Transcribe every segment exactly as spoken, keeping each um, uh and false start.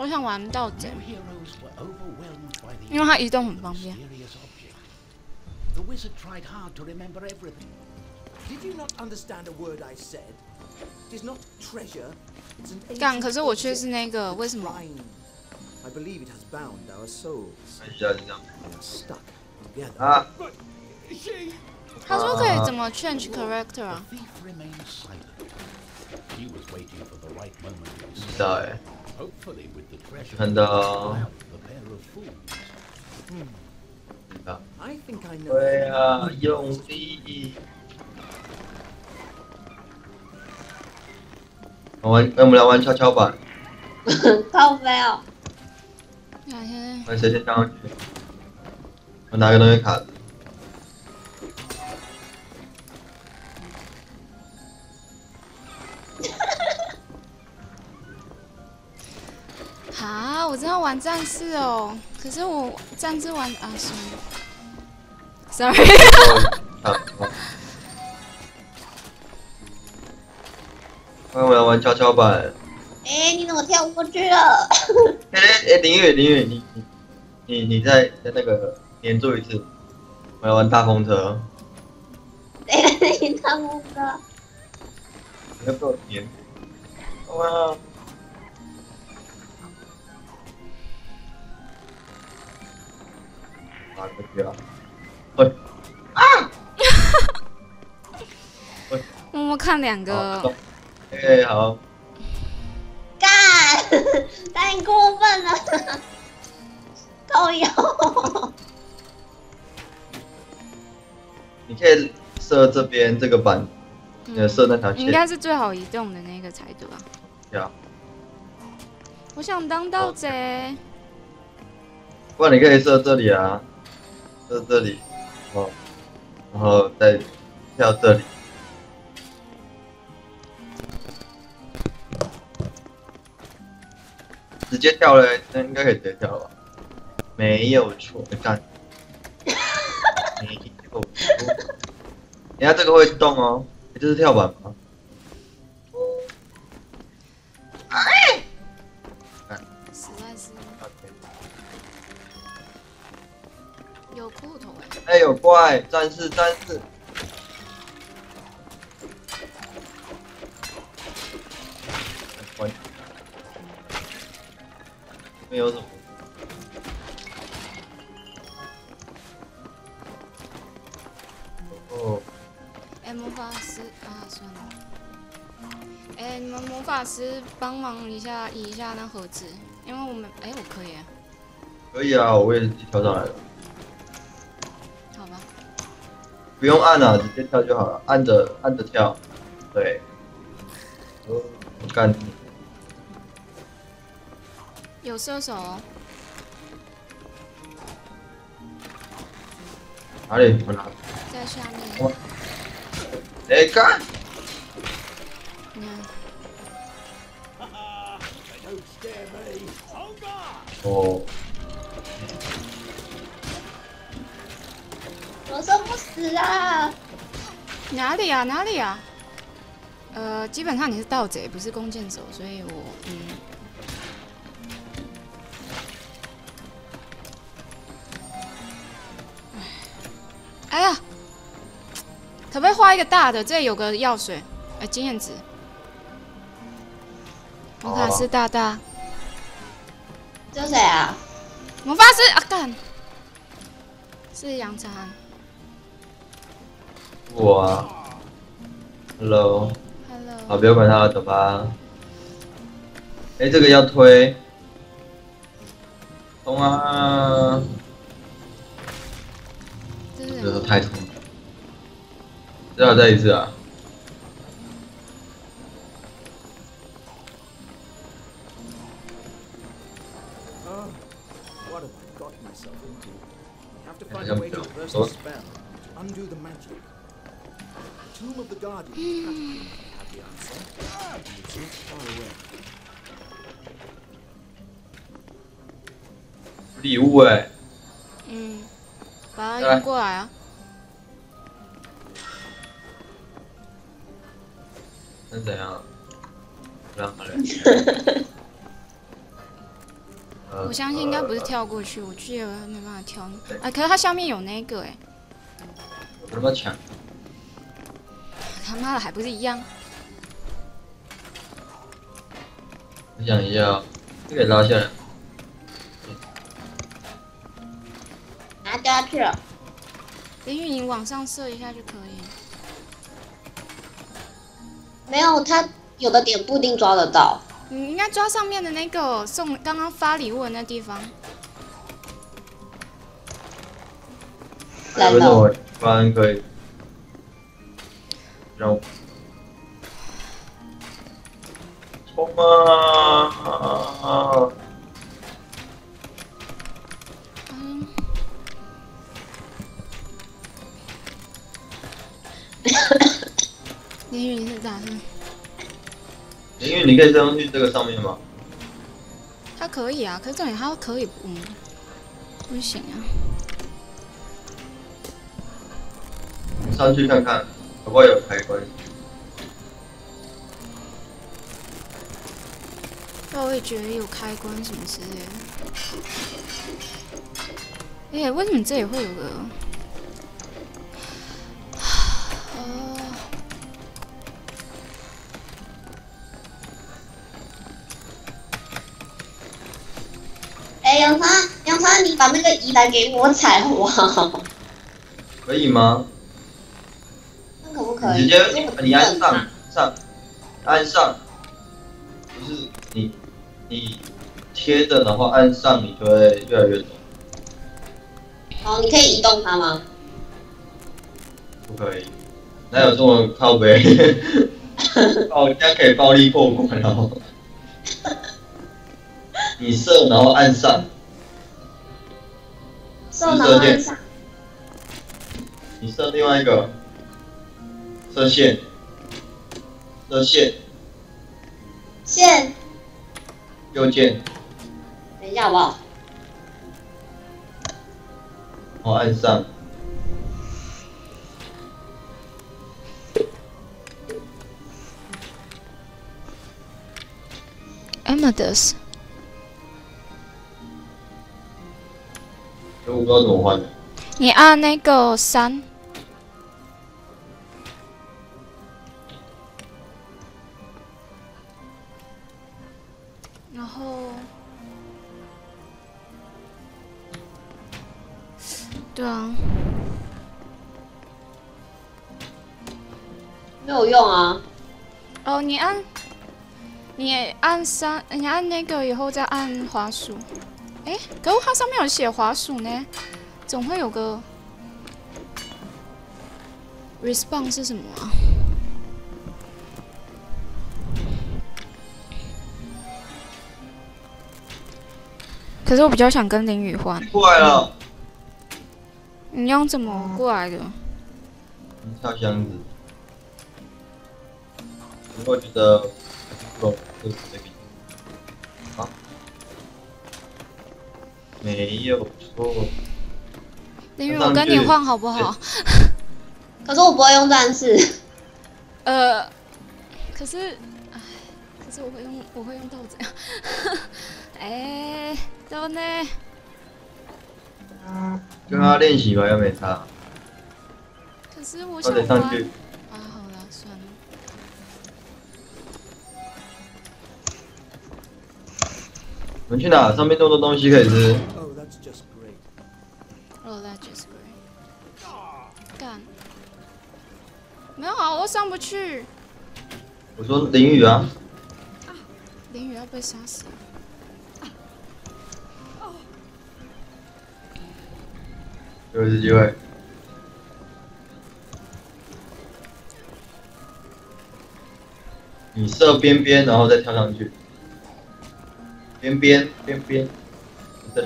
我想玩盗贼，因为它移动很方便。 The wizard tried hard to remember everything. Did you not understand a word I said? It is not treasure. It's an 干， ancient 可是我却是 object. 那个，为什么？ I believe it has bound our souls. 看一下这样 We are stuck together. 啊， 他说可以怎么 change character 啊？ The thief remained silent. He was waiting for the right moment to 不知 escape. 道哎， Hopefully, with the treasure, 看到 rout the pair of fools. 知道， I think I know. 对啊，用力。玩，那我们来玩跷跷板， 靠背哦， 哪天？ 看谁先上去。我拿个东西卡着。 啊，我真要玩战士哦，可是我战士玩啊，算了，sorry。 啊，那我们来玩跷跷板。 哎，你怎么跳过去了？ 哎哎，林雨林雨，你你你你再再那个连住一次。我来玩大风车。 哎，你他们的， 你要不要连？哇！打过去啊！喂！啊！喂！ 默默看两个， 哎，好。 干，太过分了，高油。 你可以射这边这个板，呃，射那条线。 应该是最好移动的那个才对吧？ 对啊。 我想当盗贼。 不然你可以射这里啊，射这里，哦，然后再跳这里。直接跳了，那应该可以直接跳吧？没有错，干。没有错。人家这个会动哦，这是跳板吗？哎！ 实在是有裤头哎。 哎，有怪，战士，战士。没有什么。哦。 哎，魔法师啊，算了。哎，你们魔法师帮忙一下移一下那盒子，因为我们哎，我可以。 可以啊，我也是自己跳上来的。 好吧。 不用按啊，直接跳就好了，按着按着跳。对。哦，我干你。 有射手哦。 哪里？我拿。 在下面。 哎，干！ 你看。 哦。 我说不死啊！ 哪里啊？哪里啊？呃，基本上你是盗贼，不是弓箭手，所以我嗯。哎呀，可不可以画一个大的？这里有个药水，哎，经验值。魔法师大大。 这谁啊？ 魔法师啊，干！是杨长安。 我啊。Hello。 Hello。 好，不要管他了，走吧。哎，这个要推。冲啊！这太冲了。最好再一次啊！礼物哎。 嗯，把它运过来啊。 那怎样？让他来。 呃我相信应该不是跳过去，我记得没办法跳。啊，可是它下面有那个哎、 我他妈抢！ 他妈的还不是一样？ 我想一下哦，这个拉下来。 拿掉下去了。 林雨，你往上射一下就可以。 没有，他有的点不一定抓得到。 你应该抓上面的那个送刚刚发礼物的那地方。 来了， 为什么一般可以让我冲啊！ 嗯。林雨，你是打算？ 因为你可以上去这个上面吗？ 他可以啊，可是重点他可以，嗯，不行啊。 上去看看，会不会有开关？ 那我也觉得有开关什么之类的。哎、欸，为什么这里会有个？哦。 哎，杨川，杨川，你把那个宜兰给我踩好不好？ 可以吗？ 那可不可以？ 你直接你按上上，按上，不是你你贴着，然后按上，你就会越来越陡。 哦，你可以移动它吗？ 不可以，哪有这么靠背？哦，人家可以暴力破关哦。你射，然后按上， 射然后按上。 你射另外一个，射线，射线， 线。 右键， 等一下好不好？ 然后按上。 Amadeus， 我不知道怎么换的。 你按那个三，然后，对啊， 没有用啊。 哦，你按，你按三，你按那个以后再按滑鼠。哎，可是它上面有写滑鼠呢，总会有个 response 是什么啊？可是我比较想跟林雨换。 过来了。 你用怎么过来的？ 你跳箱子。我觉得，不，就是这边。好。没有错。 林雨，我跟你换好不好？ 可是我不会用战士。 呃，可是，哎，可是我会用，我会用豆子呀。哎，豆呢？ 跟他练习吧，又没差。 可是我我想得上去。 啊，好了，算了。 我们去哪？上面那么多东西可以吃。 Oh, that's just great. Oh, that's just great. 干。没有啊，我上不去。 我说淋雨啊。 淋雨要被杀死了。 有一次机会。你射边边，然后再跳上去。边边边边，这里。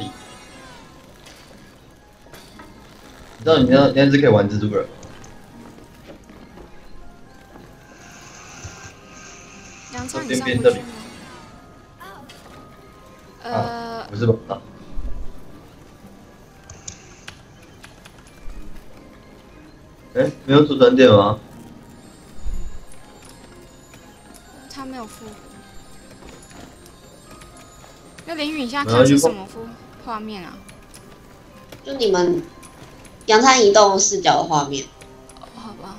你知道你那那只可以玩蜘蛛人。 杨畅，你上边边这里不去吗？呃， 不是吧？哎、欸，没有储存点吗？ 他没有付。那那林允现在看是什么幅画面啊？ 就你们阳滩移动视角的画面。 哦，好吧。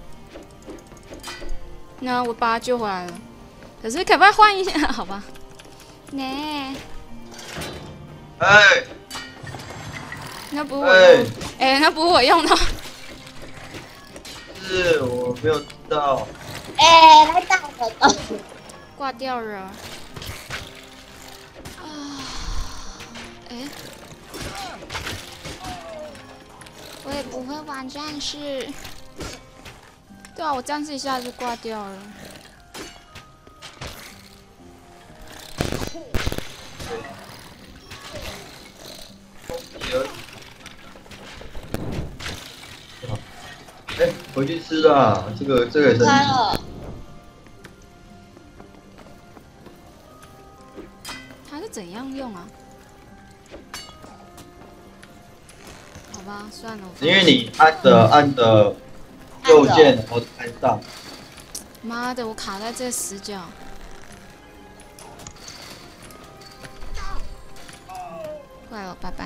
那我把他救回来了，可是可不可以换一下？好吧。呢？ 哎， 那不是我用，哎、欸，那不是我用的。 是我没有知道。 哎、欸，来打我的！ 挂掉了。啊，哎、欸，我也不会玩战士。对啊，我战士一下就挂掉了。 哎，回去吃啦！这个这个也是。 开了。 它是怎样用啊？好吧，算了。 因为你按着按着右键，然后按上。 妈的，我卡在这死角。怪了，拜拜。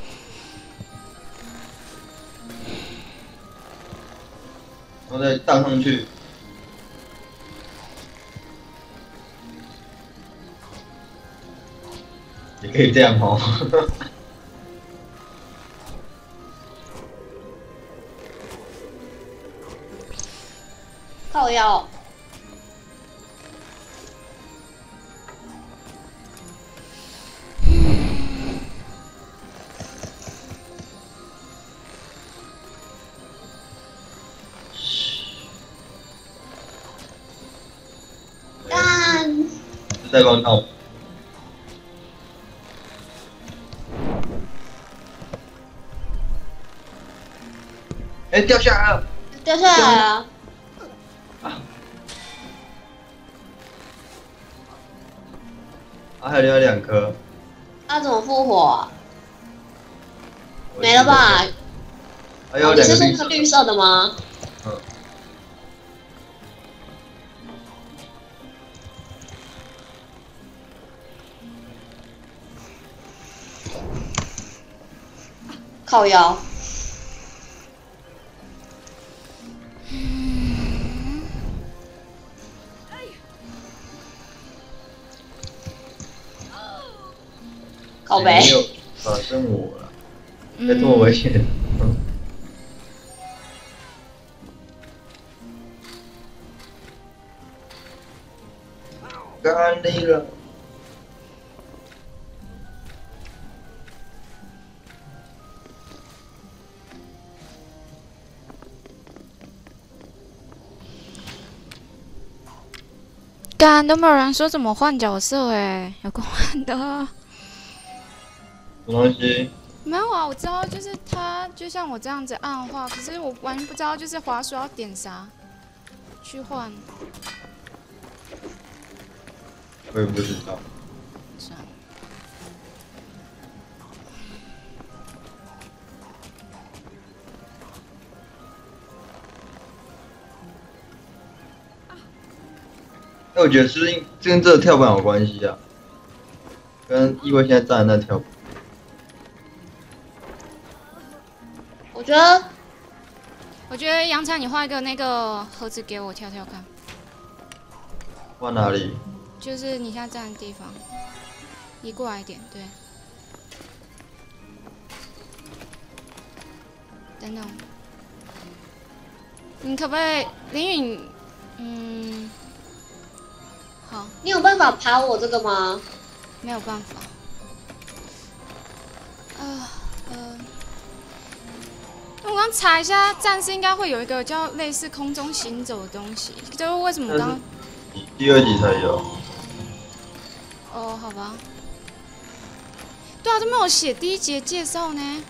然后再荡上去。也可以这样哦。 靠腰。干！ 在帮闹。哎，掉下来了！ 掉下来了。 啊！啊，还留了两颗。 那、啊、怎么复活、啊？没了吧？ 还有两个绿色。 你是说绿色的吗？ 嗯。 靠腰。靠北。 没有发生我了，在这么危险。嗯。干你了。 干都没有人说怎么换角色哎，有够换的。 什么东西？ 没有啊，我知道，就是他就像我这样子按的话，可是我完全不知道，就是滑鼠要点啥去换。 我也不知道。 算了。 哎，我觉得是不是跟这个跳板有关系啊？跟意味现在站的那跳板。 我觉得， 我觉得杨찬你画一个那个盒子给我跳跳看。 画哪里？ 就是你现在站的地方，移过来一点，对。等等，你可不可以林允？嗯，好。 你有办法爬我这个吗？ 没有办法。呃呃。我刚查一下，战士应该会有一个叫类似空中行走的东西，就是为什么刚第二集才有。 哦，好吧。对啊，都没有写第一集的介绍呢。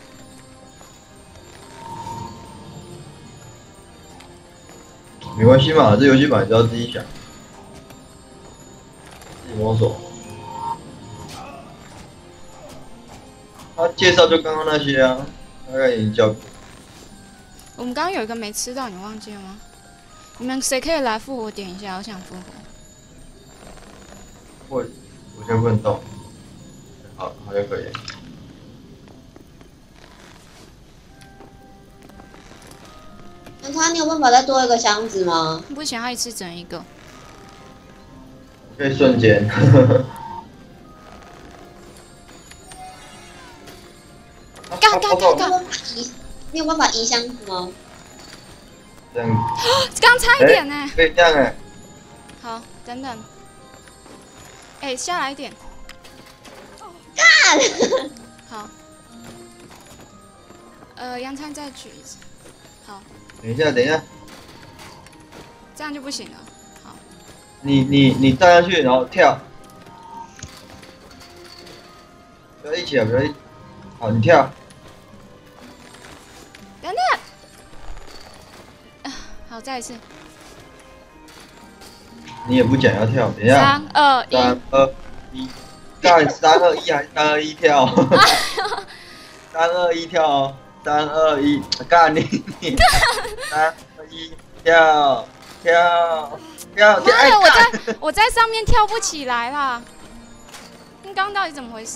没关系嘛，这游戏本来就要自己想，自己摸索。他介绍就刚刚那些啊，大概已经教过。 我们刚刚有一个没吃到，你忘记了吗？你们谁可以来复活点一下？我想复活。 我我现在不能动。 好，好像可以。 那他你有办法再多一个箱子吗？ 不行，要一次整一个。 可以瞬间。 干干干干！ 你有办法移箱子吗？ 这样。 刚差一点呢、欸。 可以这样哎、欸。 好，等等。哎、欸，下来一点。 干！ 好。呃，杨灿再举一次。好。 等一下，等一下。 这样就不行了。好。 你你你站上去，然后跳。不要一起啊！不要一。好，你跳。 等等。啊，好，再一次。 你也不讲要跳，等一下。 三二一。 三二一。干三二一还是三二一跳？三二一跳哦，三二一，干你你。三二一跳跳跳跳！ 妈的，我在我在上面跳不起来啦！你刚刚到底怎么回事？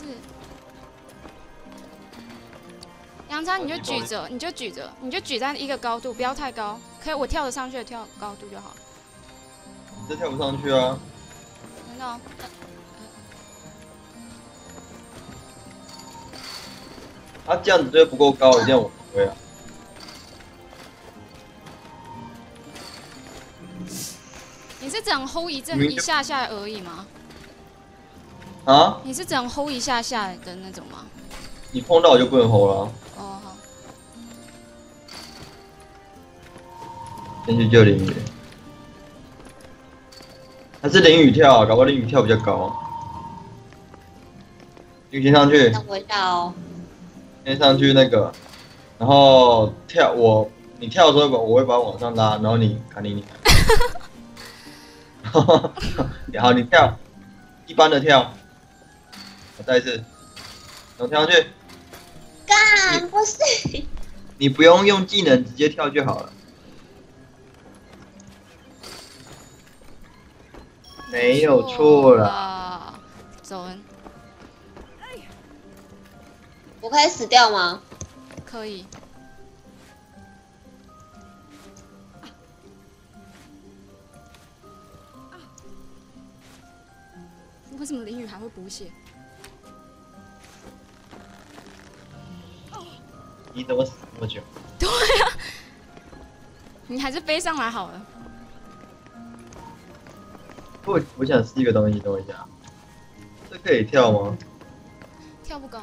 杨昌，你就举着，你就举着，你就举在一个高度，不要太高，可以我跳得上去的跳高度就好。 你这跳不上去啊！ 真的、哦？ 他、啊、这样子就不够高，这样我不会啊。 你是只能 hold 一阵一下下而已吗？ 啊？ 你是只能 hold 一下下的那种吗？ 你碰到我就不能 hold 了、啊。 哦好。 先去救淋雨。还是淋雨跳、啊，搞不好淋雨跳比较高。你先上去。 等我一下哦。 先上去那个，然后跳我，你跳的时候我会把它往上拉，然后你卡你你。然后你跳，一般的跳，我再一次，然后跳上去。 干，不是。 你不用用技能，直接跳就好了。没有错了。 走人。 我可以死掉吗？ 可以。为什么淋雨还会补血？ 你怎么死这么久？ 对呀、啊，你还是飞上来好了。 我我想试一个东西，等我一下。这可以跳吗？ 跳不高。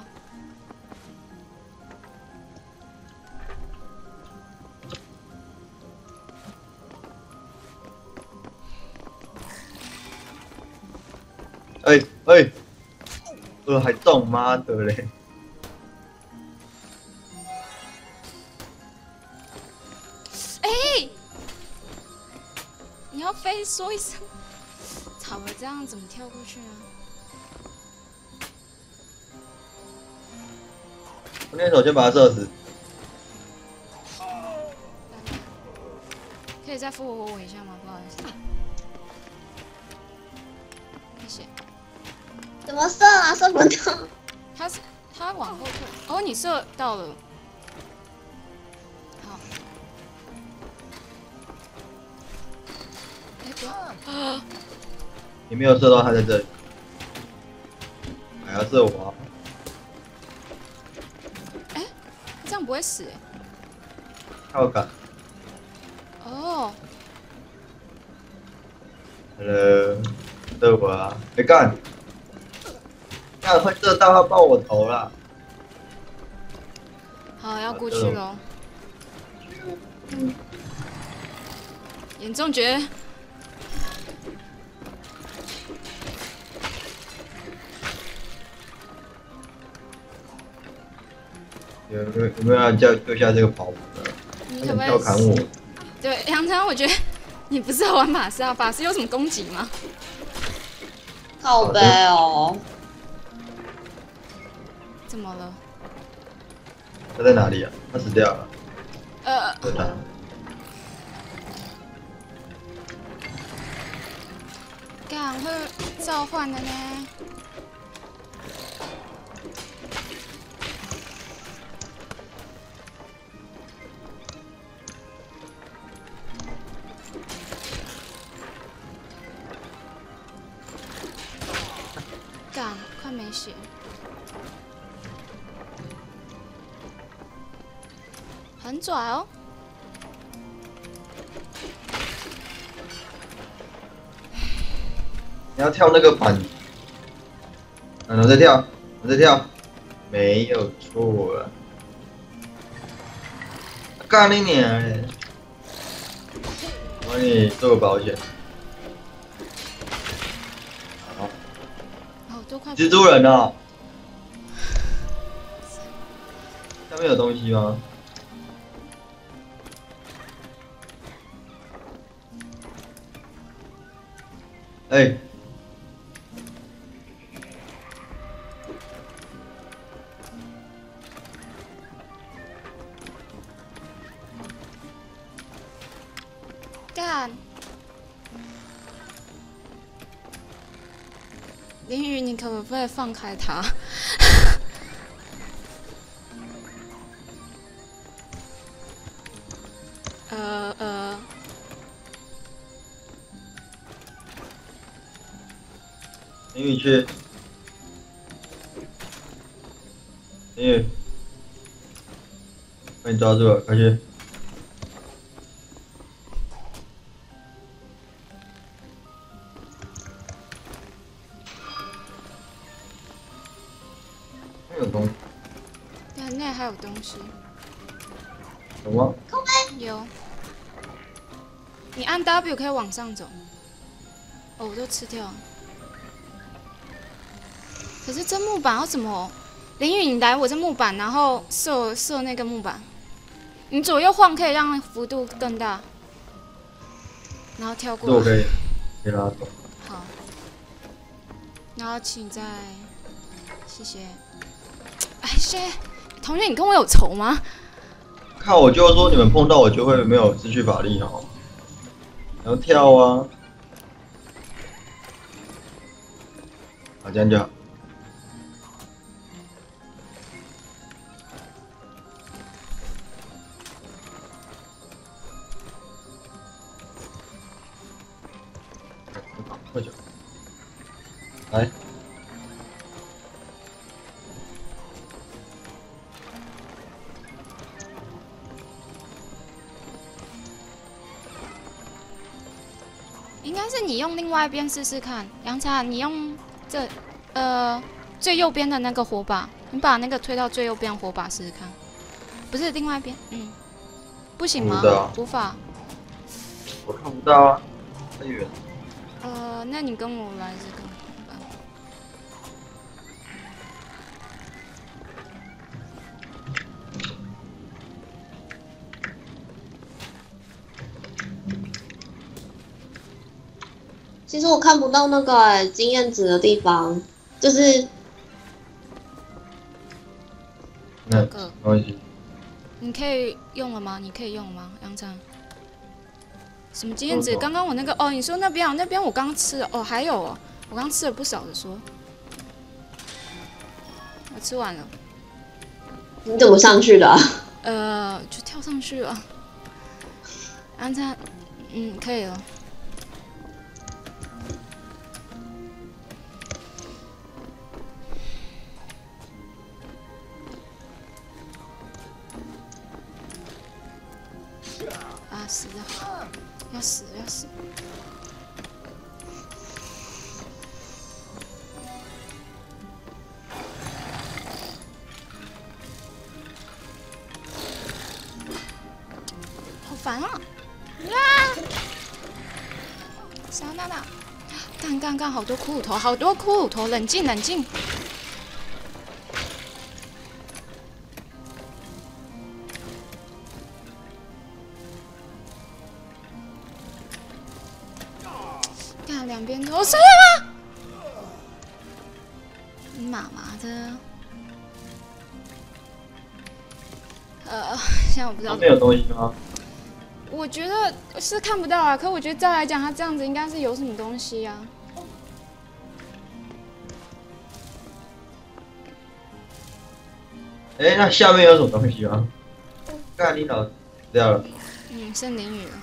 哎哎，呃还中，妈的嘞！ 哎、欸，你要飞说一声，草了这样怎么跳过去呢？ 我那手先把他射死。 可以再复活我一下吗？不好意思。谢谢。 怎么射啊？射不到。 他是他往后退。哦，你射到了。好。哎、欸，不要！啊！ 你没有射到他在这里，还要射我、啊？ 哎、欸，这样不会死哎、欸。 跳杆。 哦。 呃，射我啊！别干！干会射到他爆我头啦！ 好，要过去喽。严重绝。 有有有没有要叫救下这个跑步的？ 你可不可以要砍我？ 对，杨昌，我觉得你不是玩法师啊，法师有什么攻击吗？ 靠背哦。 怎么了？ 他在哪里啊？他死掉了。 呃。 对他。 干会召唤的呢。 血。很拽哦。 你要跳那个板，然后再跳，我再跳，没有错啊！干你娘嘞！我帮你做个保险。好， 好多块。 蜘蛛人啊！下面有东西吗？哎、欸。 干！林雨，你可不可以放开他？呃呃。 林雨去。林雨，把你抓住了，快去！那有东西。 对，那还有东西。 有吗？ 有。你按 W 可以往上走。哦，我都吃掉了。可是这木板要怎么？林雨，你来我这木板，然后射射那个木板。你左右晃可以让幅度更大，然后跳过来。 这我可以，可以拉走。 好。然后请再，谢谢。哎，谢同学，你跟我有仇吗？ 看我就说你们碰到我就会没有失去法力哦。然后跳啊！好，这样就好。快点，来。 应该是你用另外一边试试看，杨茶，你用这呃最右边的那个火把，你把那个推到最右边火把试试看，不是另外一边，嗯，不行吗？无法。 我看不到啊，太远。 呃，那你跟我来这个吧。 其实我看不到那个经验值的地方，就是那没关系。 你可以用了吗？你可以用了吗？杨trang。什么经验值？刚刚我那个哦，你说那边啊，那边我刚吃了哦，还有哦，我刚吃了不少的说。我吃完了。 你怎么上去的、啊？ 呃，就跳上去了。杨trang，嗯，可以了。啊，死了！要死要死！好烦啊！啊！啥娜娜？干干干！好多骷髅头，好多骷髅头！冷静冷静！两边都谁了？妈妈的！呃，现在我不知道。 那边有东西吗？ 我觉得是看不到啊，可我觉得再来讲，他这样子应该是有什么东西啊。 哎、欸，那下面有什么东西吗？干你脑死掉了。 嗯，剩淋雨了。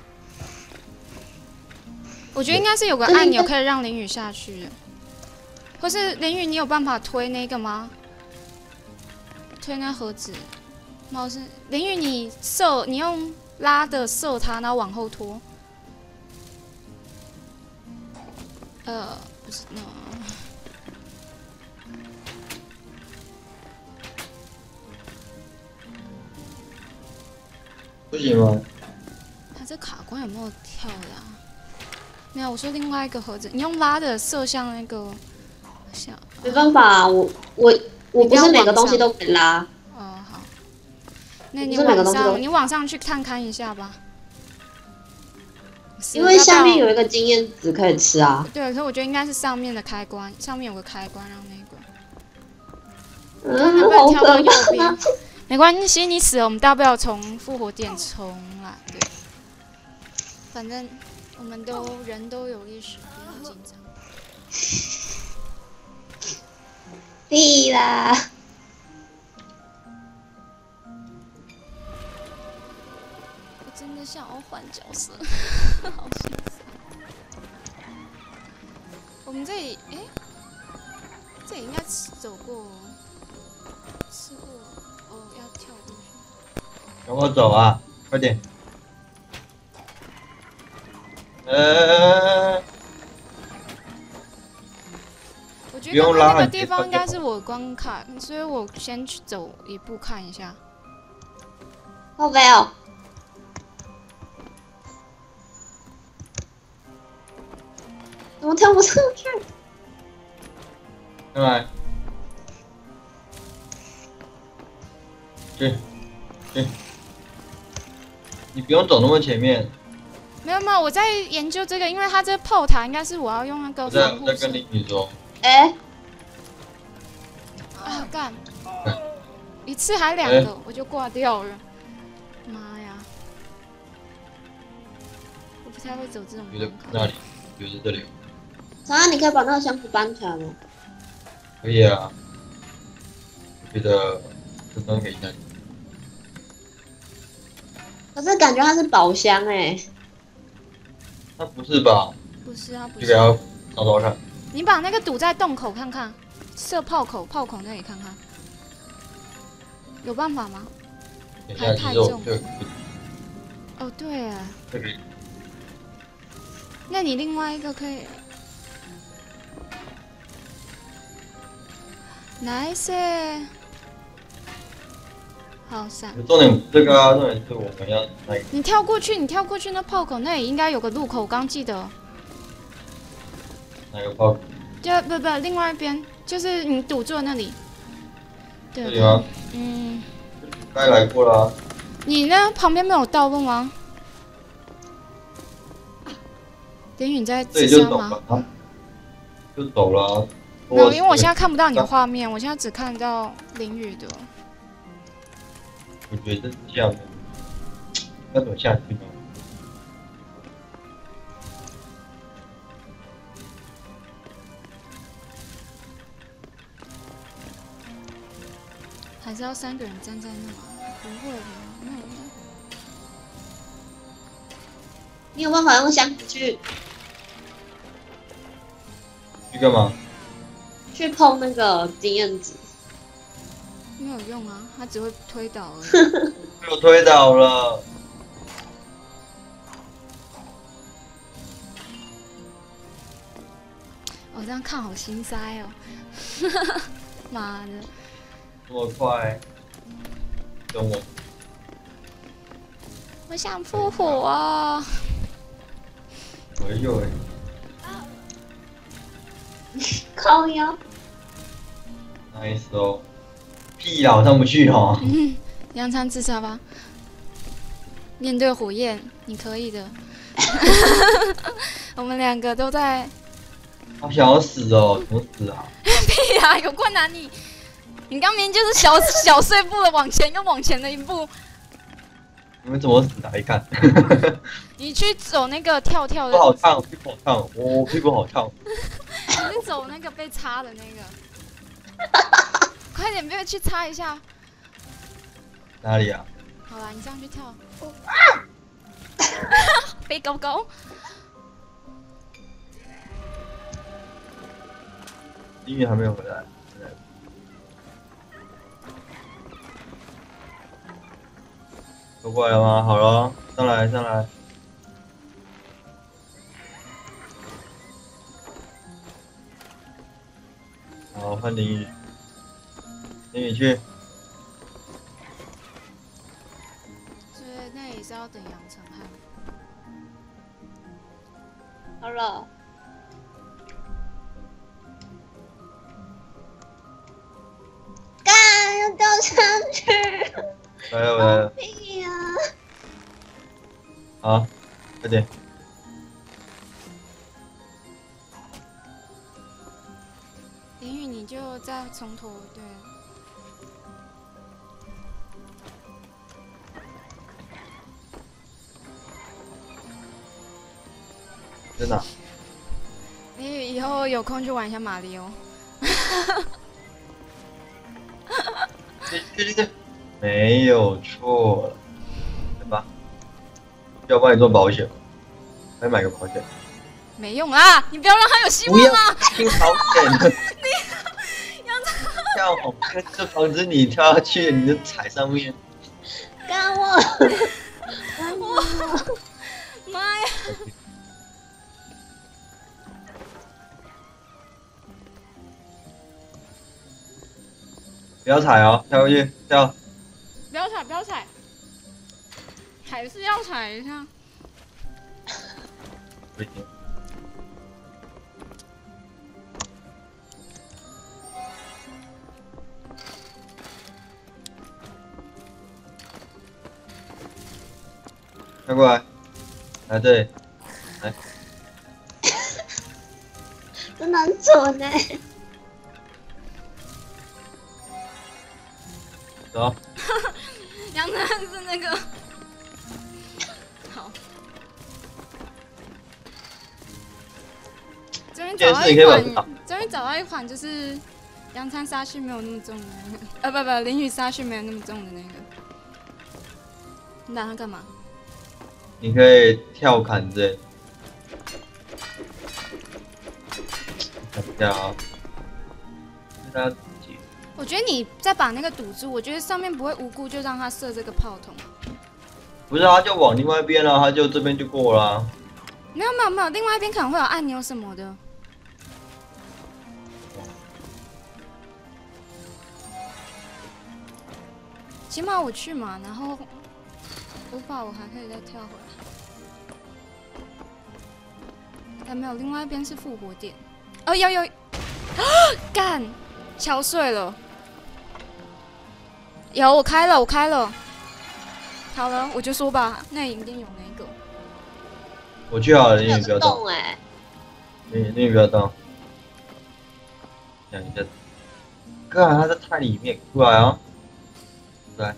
我觉得应该是有个按钮可以让淋雨下去的。 或是林雨，你有办法推那个吗？推那盒子。猫是林雨，你射，你用拉的射它，然后往后拖。呃，不是那。 不行吗？ 它这卡关有没有跳的啊？没有，我说另外一个盒子，你用拉的射向那个，像没办法，我我我不是每个东西都可以拉。 哦，好，那你不是每个往东西都上，你往上去看看一下吧。 因为下面有一一个经验值可以吃啊。 对，可是我觉得应该是上面的开关，上面有个开关让那个。 嗯， 要不然好跳到右可边怕。 没关系，你死了，我们大不了从复活点重来。对，反正我们都人都有历史，不要紧张。 屁啦！ 我真的想要换角色，好心酸。我们这里，哎、这里应该走过，吃过，哦，要跳过去。 跟我走啊，快点！呃， 我觉不用得刚刚那个拉很地方应该接是我关卡，所以我先去走一步看一下。 好悲哦。怎么跳不上去？ 上来，去，去，你不用走那么前面， 没有没有，我在研究这个，因为它这个炮塔应该是我要用那个我在防护色我在跟。林宇说， 哎、 啊干！一次还两哎个，我就挂掉了。妈呀！我不太会走这种觉得关卡。 那里，觉得这里早上你可以把那个箱子搬起来吗？ 可以啊。我觉得这东西可以带。 可是感觉它是宝箱哎、 那不是吧？ 不是啊，不。 就是给他找找看。 你把那个堵在洞口看看，射炮口，炮口那里看看，有办法吗？ 等一下，其实我这个哦，对啊， 这个那你另外一个可以。nice。好闪。 重点这个啊，重点是我们要那个你跳过去，你跳过去那炮口那里应该有个路口，我刚记得。 哪个炮？ 就不不，另外一边就是你堵住的那里。对。 这里吗？ 嗯。 该来过了、啊。 你那旁边没有道路吗？林宇你在这里就自杀吗？ 走了、啊，就走了、啊。 没有，因为我现在看不到你的画面，我现在只看到林宇的。 我觉得这样，要走下去吗？ 还是要三个人站在那？不会的，那我你有办法用箱子去去干嘛？ 去碰那个经验值？ 没有用啊，它只会推倒而已。 被我推倒了。 我、哦、这样看好心塞哦！妈的！ 这么快？等我。 我想复活啊！ 哎呦喂！ 靠腰。 nice 哦。屁啦，我上不去哦。 嗯，扬长自杀吧。面对火焰，你可以的。我们两个都在。 好想要死哦，怎么死啊？ 屁呀、啊，有困难你。你刚明明就是小小碎步的往前，又往前了一步。 你们怎么死的？一看。 你去走那个跳跳的。 不好烫，屁股好烫，我屁股好烫。 你去走那个被插的那个。快点，别去插一下。 哪里啊？ 好啦，你这样去跳。飞高高。 音乐还没有回来。都过来了吗？好了，上来上来。好，换林雨。林雨去。 所以那也是要等杨成汉。 好了。干，要掉下去！ 来了，我来了。 屁呀！ 好，快点。 林雨，你就再从头对。 真的。 林雨，以后有空去玩一下马里奥。 对对对对，没有错，对吧？要帮你做保险，来买个保险。 没用啊！你不要让他有希不要望啊！ 听保险。 你杨成跳红，这防止你跳下去，你就踩上面。 干我！干我！ 妈呀！ 不要踩哦，跳过去，跳。 不要踩，不要踩，还是要踩一下。 不行。跳过来，来这里，来。 真的很准哎！ 走。 杨成汉是那个，好。终于找到一款，终于找到一款就是杨餐杀序没有那么重的那个，呃不不，淋雨杀序没有那么重的那个。你打算干嘛？ 你可以跳砍之类。看一下啊，大家。 我觉得你再把那个堵住，我觉得上面不会无辜就让他射这个炮筒。 不是，他就往另外一边了，他就这边就过了、啊。 没有没有没有，另外一边可能会有按钮什么的。起码我去嘛，然后无法我还可以再跳回来。哎，没有，另外一边是复活点。哦，有有，干，敲碎了。有，我开了，我开了。好了，我就说吧，那一定有那个。 我去好了，你不要动。 哎、 你你不要动。讲一下。哥，他在太里面，出来啊！来。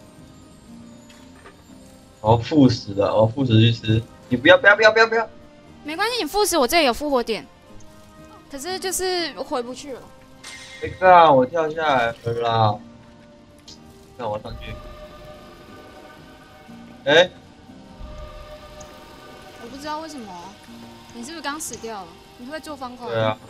我要副食了，我要副食去吃。你不要不要不要不要不要！ 没关系，你副食，我这里有复活点。可是就是回不去了。 哎哥，我跳下来了啦！让我上去。哎、欸， 我不知道为什么，你是不是刚死掉了？你会做方块？ 对啊。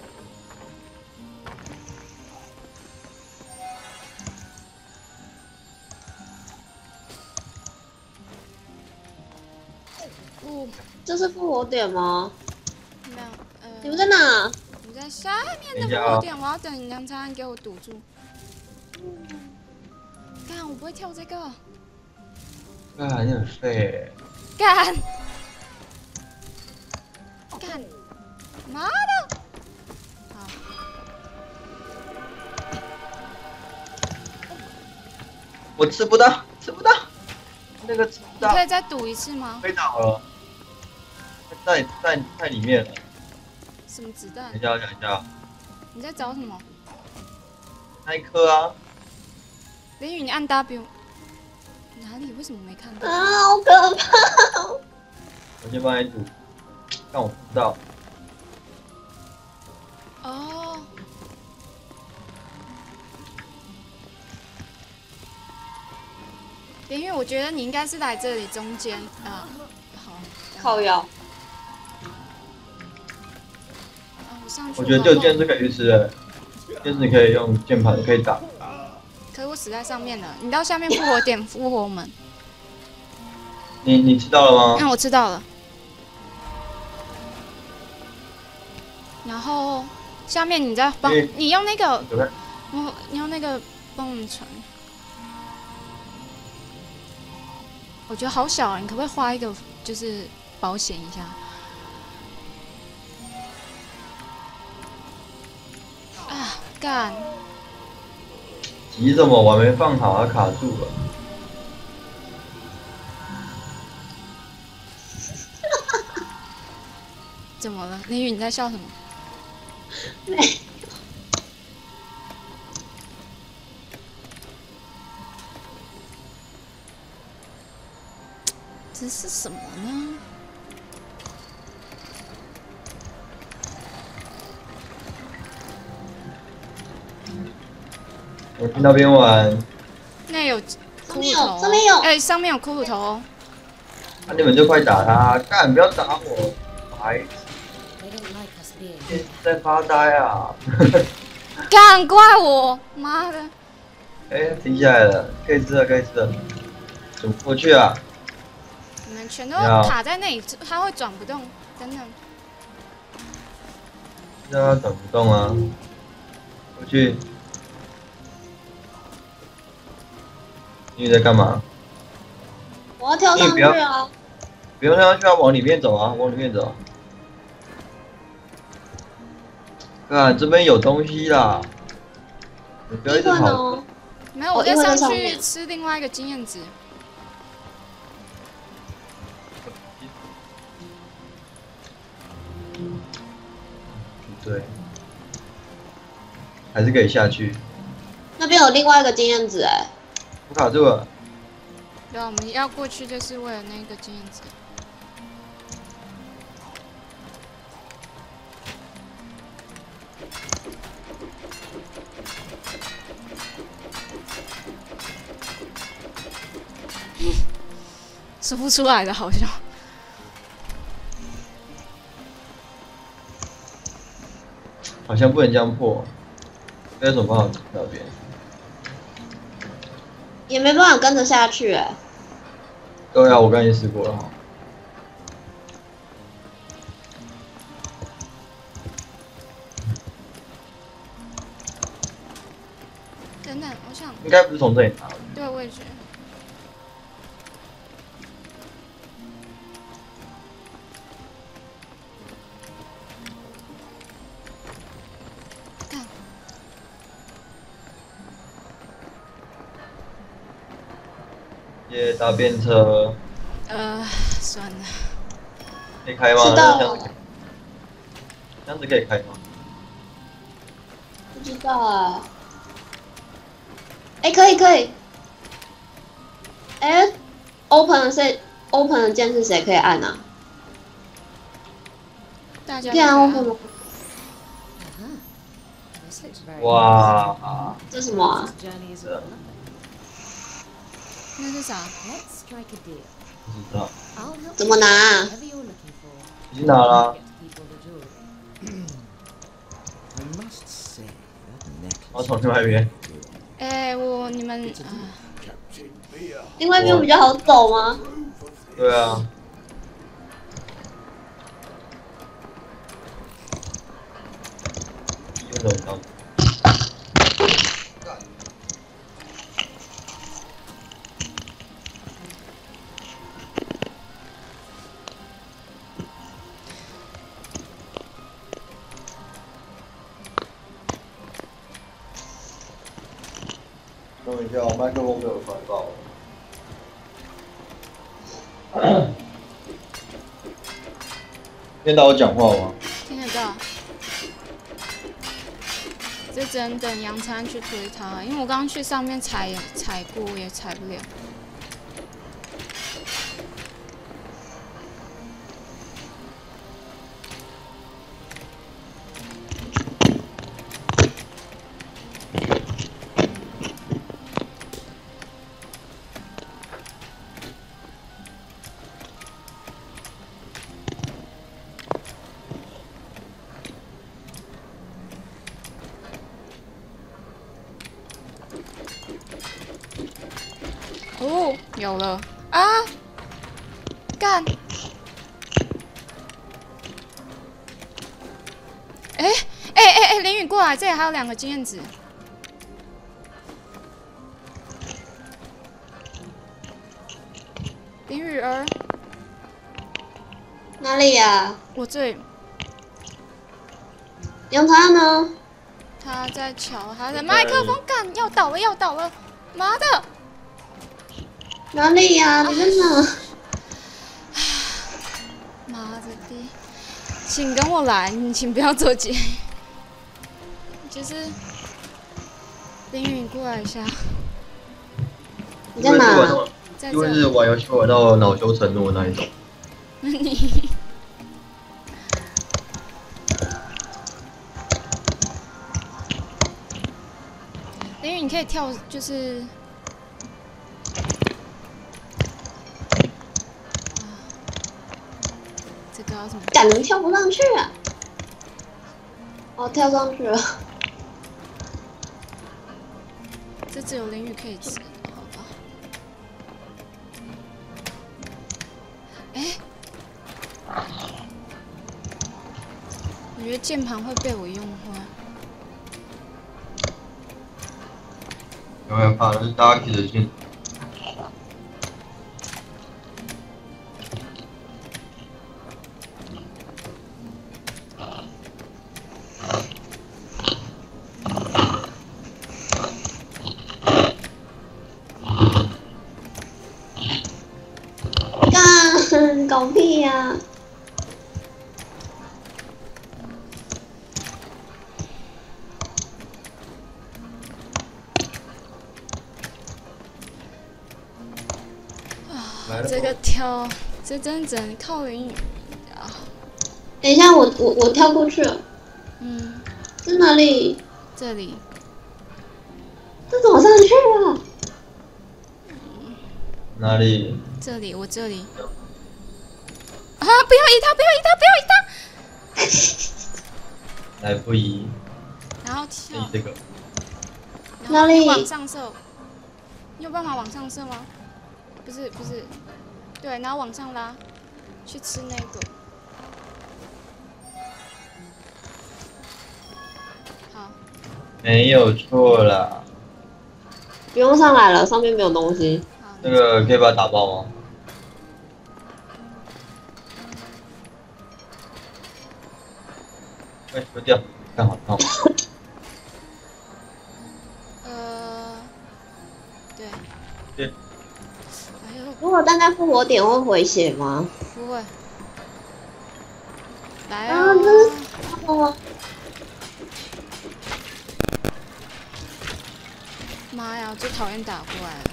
不， 这是复活点吗？ 没有，呃， 你们在哪？ 你在下面的复活点，我要等梁长安给我堵住。干，我不会跳这个。 干，你很废。 干！干！妈的！好。 我吃不到，吃不到。那个吃不到。 你可以再赌一次吗？ 飞倒了。在在在里面了。 什么子弹？ 等一下，我想一下。 你在找什么？ 那一颗啊。 林宇，你按 W。哪里？为什么没看到？ 啊，好可怕！ 我先帮你赌，但我不知道。 哦。林宇，我觉得你应该是来这里中间啊。好。 靠腰。 啊，我上去。 我觉得就这样是可以去吃的。 就是你可以用键盘可以打。 可是我死在上面了，你到下面复活点复活我们。 你你知道了吗？ 嗯，我知道了。然后下面你再帮嗯你用那个， 有没有我你用那个帮我们传。我觉得好小啊，你可不可以画一个，就是保险一下？啊，干！ 急什么？我还没放好，它卡住了。 怎么了？林宇，你在笑什么？ 没。 这是什么呢？ 我去那边玩， 那有上骷髅面有， 头哦， 上面有， 哎、上面有骷髅头哦。 那、你们就快打他！干，不要打我！白痴， They don't like us being 一直在发呆啊！ 干，怪我！妈的！ 哎、停下来了，可以吃了，可以吃了。怎么过去啊？ 你们全都你好卡在那里，它会转不动，真的。 让他转不动啊！过去。你在干嘛？ 我要跳上去啊！ 不用跳上去啊，往里面走啊，往里面走。啊，这边有东西啦！你不要一一直跑。 会呢？ 没有， 哦因为我再上在上面去吃另外一个经验值。 对，还是可以下去。 那边有另外一个经验值哎， 我卡住了。 对啊，我们要过去就是为了那个经验值。说不出来的好笑。 好像不能这样破，没有什么办法那边。 也没办法跟着下去哎。 对啊，我刚才试过了。 等等，我想， 应该不是从这里拿的。 对，我也觉得。干， 耶，搭便车呃，算了。 可以开吗？ 知道了那箱子，箱子可以开吗？ 不知道啊。哎，可以可以。哎，open 的是 open 的键是谁可以按啊？ 大家可以按 open 吗？ Uh-huh. This looks very 哇， 这是什么啊？ nice. This journey is well. 那是啥？ Let's strike a deal. 不知道， I'll help 怎么拿啊？ whatever you're looking for. 已经拿了。 Get people the jewelry. I must say that 我 necklace 从另外一边。 哎、我你们啊， 另外一边比较好走吗？ 对啊。用怎么当？等一下，麦克风没有传到。听到我讲话吗？ 听得到。这只能等杨찬去推他，因为我刚刚去上面踩也踩过，也踩不了。 哦，有了啊！干！哎哎哎哎，林宇过来，这里还有两个经验值。林雨儿， 哪里呀？ 我这里， 杨他呢？ 他在瞧他的麦克风，干要倒了要倒了，妈的！ 哪里呀？你在哪？ 妈的逼！请跟我来，你请不要走街。就是林雨，你过来一下， 你在哪？ 在因为这。 是玩游戏玩到恼羞成怒的那一种。 你。林雨，你可以跳，就是。这个要怎么？ 敢能跳不上去啊！哦，跳上去了。 这只有淋雨可以吃，好吧？哎、欸，我觉得键盘会被我用坏。 没办法，那是大家一起进。 搞屁呀！ 啊，这个跳，这真只能靠淋雨啊！ 等一下，我我我跳过去了。 嗯， 在哪里？ 这里。 这怎么上去啊？ 哪里？ 这里，我这里。啊！不要移他，不要移他，不要移他！来不移。 然后跳。 移这个。 哪里？ 往上射。你有办法往上射吗？不是，不是。对，然后往上拉，去吃那个。好。 没有错啦。 不用上来了，上面没有东西。 那个可以把它打爆吗？哎，丢掉，看好看好。 呃，对。 对。 哎呦， 如果站在复活点会回血吗？ 不会。来啊！ 啊！ 这是我。 妈呀！我最讨厌打过来了。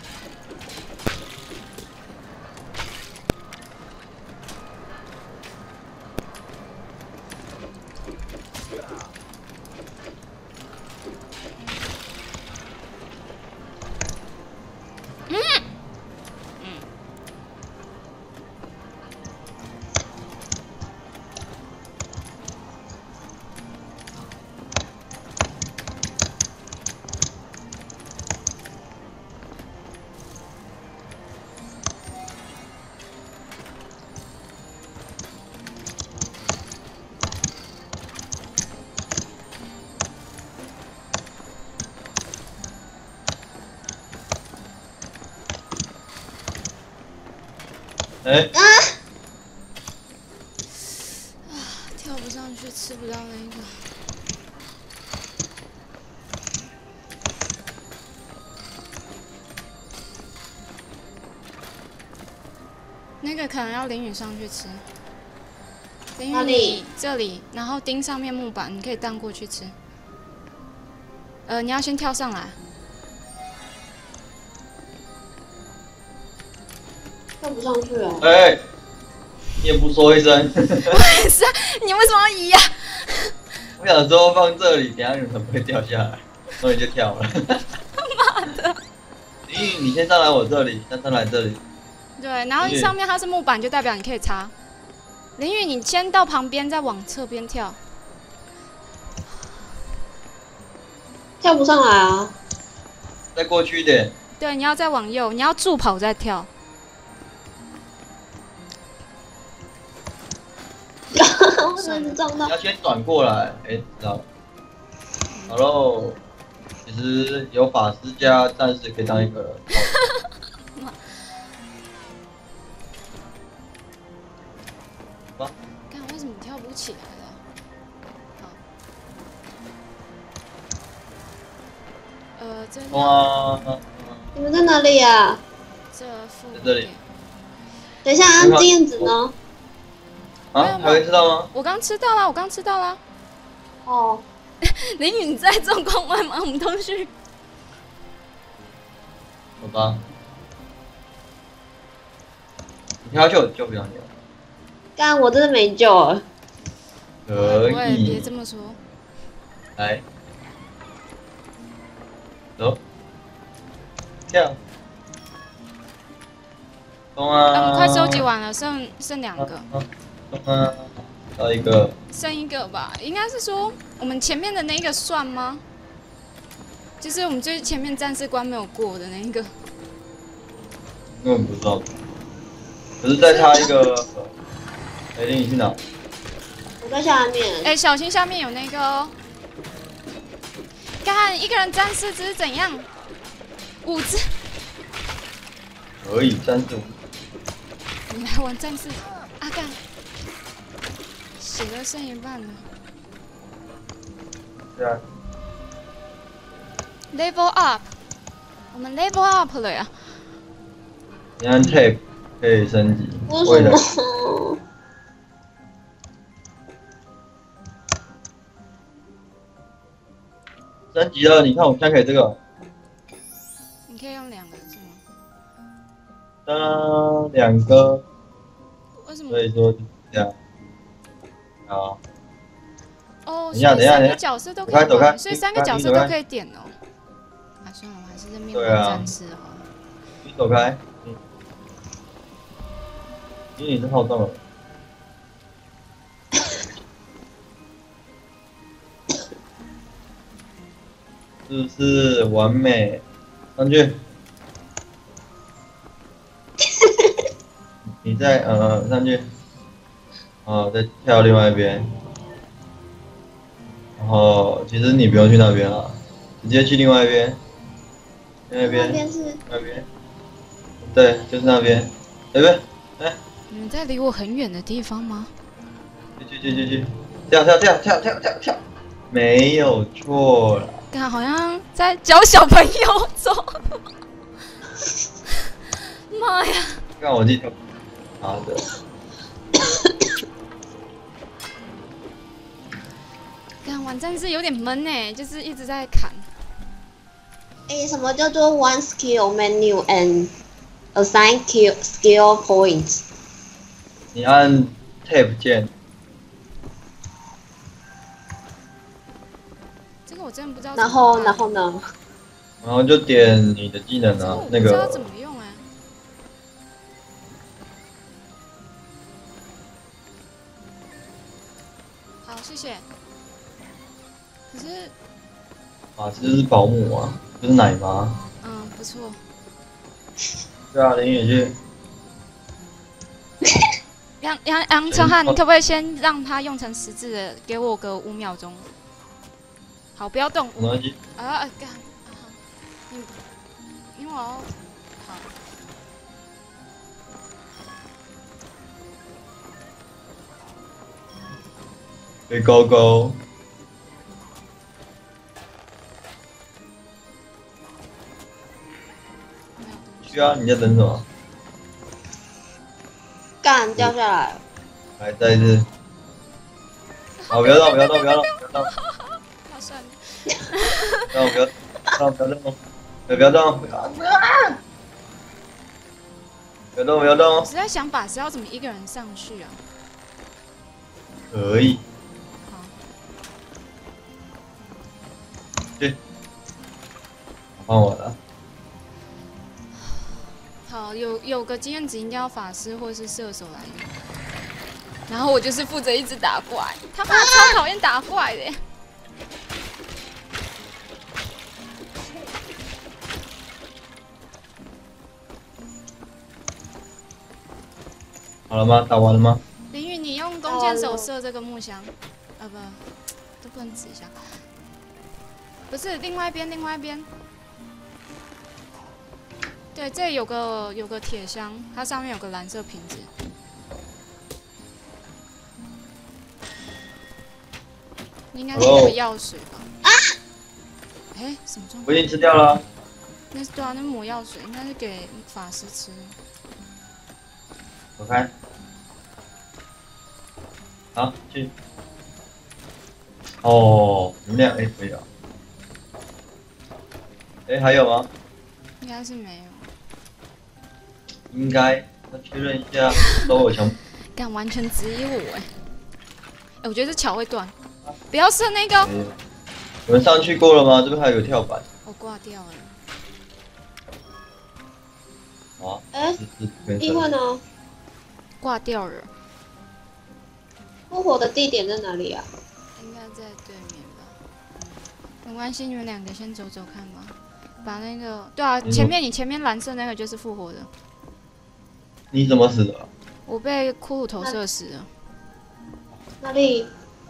哎、欸！ 啊！ 啊，跳不上去，吃不到那个。那个可能要淋雨上去吃。淋雨哪里？ 这里，然后钉上面木板，你可以荡过去吃。呃，你要先跳上来。 跳不上去了。 哎、欸，你也不说一声。 为啥？你为什么要移呀、啊？ 我想说放这里，等下你们不会掉下来，然后你就跳了。 妈的！ 你你先上来我这里，先上来这里。 对，然后上面它是木板，就代表你可以插。淋雨，你先到旁边，再往侧边跳。 跳不上来啊！ 再过去一点。 对，你要再往右，你要助跑再跳。 我真的撞到你。要先转过来，哎、知道了。好喽，其实有法师加战士可以当一个人。 看为什么跳不起来了？好，呃，这哇， 你们在哪里呀？ 这附在这里等一下，安这样子呢？ 啊，还会知道吗？ 我刚吃到啦，我刚吃到啦。 哦， 林允在状况外吗？我们通讯。 好吧。你跳救救不了你了。 干，我真的没救了。 可我也别以这，么说。 来，走，跳，动啊！ 哎，我们快收集完了，剩剩两个， 动啊！到一个， 剩一个吧。应该是说我们前面的那一个算吗？就是我们最前面战士关没有过的那一个。 根本不知道。可是再差一个，哎，林，你去哪？ 我在下面。 哎，小心下面有那个哦。干，一个人战士只是怎样？五只。 可以，三十五。 你来玩战士，阿干，血都剩一半了。 对啊。 Level up， 我们 level up 了呀。 你按 tab 可以升级。 为什么？ 升级了，你看我现在可以这个。 你可以用两个是吗？ 嗯，两个。 为什么？ 所以说就是这样。好。 哦， 等一下所以三个等一下等一下角色都可以走开走开玩，所以三个角色都可以点哦。啊，算了，我还是认命对啊战士好了。 你走开。嗯。因为你是好动了。是不是完美？上去。你再呃上去，哦，再跳另外一边。然后其实你不用去那边了，直接去另外一边。另外一边。 那边是那边。对，就是那边。那边，哎。 你们在离我很远的地方吗？ 去去去去去，跳跳跳跳跳跳跳，没有错了。 看，好像在教小朋友走。妈呀！ 看我记跳，妈的。 看玩战士有点闷呢，就是一直在砍。 哎，什么叫做 one skill menu and assign skill skill points？ 你按 tab 键。 这个我真的不知道。 然后，然后呢？ 然后就点你的技能啊，那这个我不知道个怎么用哎。好，谢谢。可是， 法师是保姆啊，不是奶妈。 嗯，不错。 对啊，林也去。 杨杨杨成汉，你可不可以先让他用成十字的，给我个五秒钟？好，不要动。 没关系。 啊干！啊你因为我要好。 对勾勾。需要你在等什么？ 干掉下来了。 来，再一次。好，不要动，不要动，不要动，不要动。 好算了。 不要，不要动，不要动，不要动，不要动，不要动，不要我动。 实在想法是要怎么一个人上去啊？ 可以。 好。 去。换我了。 好，有有个经验值一定要法师或是射手来用。然后我就是负责一直打怪，他妈超讨厌打怪的。 好了吗？打完了吗？ 林宇，你用弓箭手射这个木箱，呃不，都不能指一下。不是，另外一边，另外一边。对，这里有个有个铁箱，它上面有个蓝色瓶子。应该是有药水吧？啊！哎，什么状况？ 我已经吃掉了。 那是对啊，那抹药水应该是给法师吃。 走开。好，去。哦，你们俩哎可以啊。哎，还有吗？ 应该是没有。 应该，要确认一下都有枪。 敢完全质疑我哎！哎，我觉得这桥会断，不要射那个。 你们上去过了吗？这边还有个跳板。 我挂掉了。 好。 哎， 一一会呢？ 挂掉了。 复活的地点在哪里啊？ 应该在对面吧。没关系，你们两个先走走看吧。把那个，对啊，前面你前面蓝色那个就是复活的。 你怎么死的？ 我被骷髅头射死了。 哪里？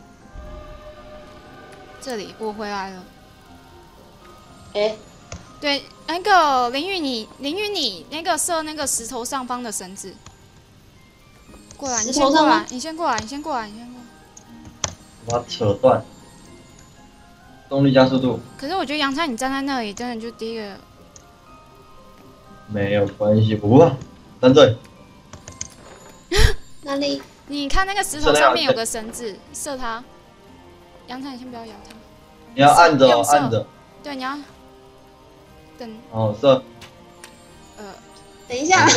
这里，我回来了。 哎， 对，那个林宇你，林宇你那个射那个石头上方的绳子。过来，你先过来，你先过来，你先过来，你先过来。 把它扯断。动力加速度。 可是我觉得杨灿你站在那里，真的就第一个。 没有关系，不怕。站队。 哪里？ 你看那个石头上面有个绳子，射它。杨灿，你先不要摇它。 你要按着哦，按着。 对，你要等。 哦，射。 呃， 等一下。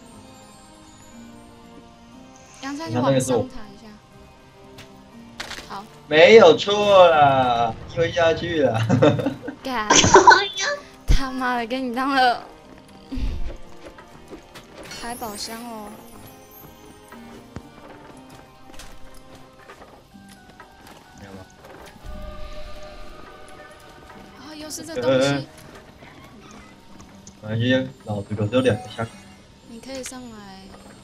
杨灿，你往上抬一下。好。 没有错啦，推下去了。 干！他妈的，给你当了开宝箱哦。又是这东西。 没关系，老子可只有两个箱。 你可以上来。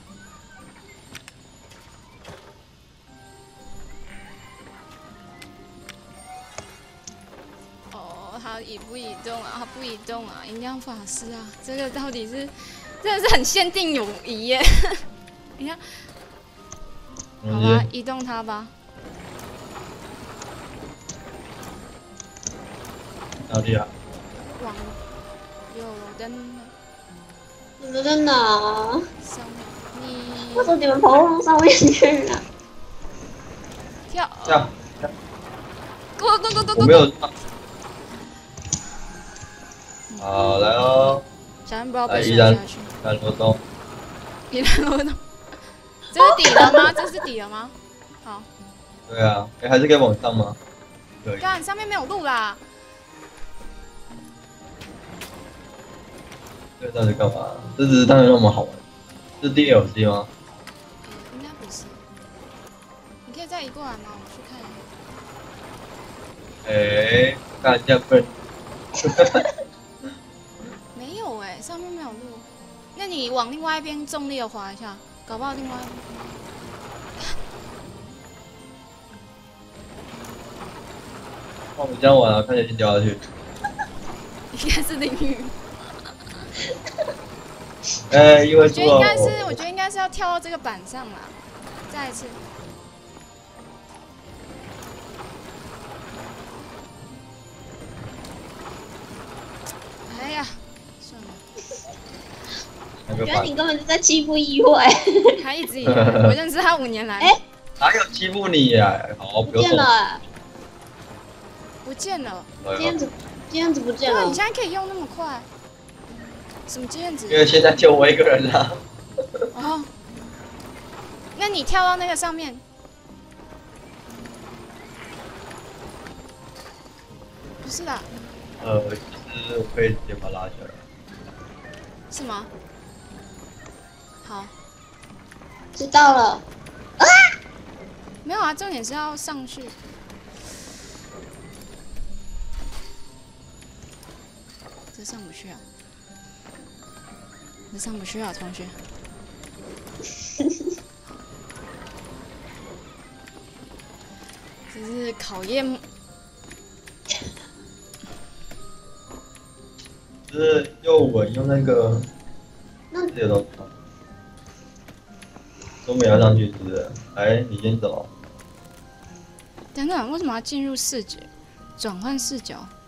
哦，他移不移动啊？他不移动啊！银亮法师啊，这个到底是，真的是很限定友谊耶！你看，好吧，移动它吧。 哪里啊？ 往有灯。 你们在哪？ 上面，你。 为什么你们跑到上面去了？ 跳。 跳。 过过过过过。 我没有。好，来哦。 小心不要被来，依摔然下去。 看罗东。 依然罗东。这是底了吗？这是底了吗？好。 对啊，哎，还是可以往上吗？可以。 干，上面没有路啦。 这到底干嘛？这只是当然那么好玩，是 D L C 吗？ 应该不是。你可以再移过来吗？我去看哎、 一下。 欸，看一下分。 没有哎、欸，上面没有路。那你往另外一边重力的滑一下，搞不好另外一边。 放我这样玩啊，看起来先掉下去。 应该是淋雨。 哎、欸，因为我觉得应该是，我觉得应该是要跳到这个板上啦。再一次。哎呀，算了。 我觉得你根本就在欺负议会。 他一直以来，我认识他五年来。 哎、欸， 哪有欺负你呀、啊？好， 不见了、欸。 不见了。 剑子，剑子不见了。 你现在可以用那么快？什么剑子？ 因为现在就我一个人啦。 哦。那你跳到那个上面。不是啦。 呃，其实我可以直接把它拉起来。 是吗？好。 知道了。啊！ 没有啊，重点是要上去。这上不去啊！这上不去啊，同学。 就是考验。 就是右稳用那个那这个东西，中美要上去是不是？来，你先走。 等等，为什么要进入视觉？转换视角？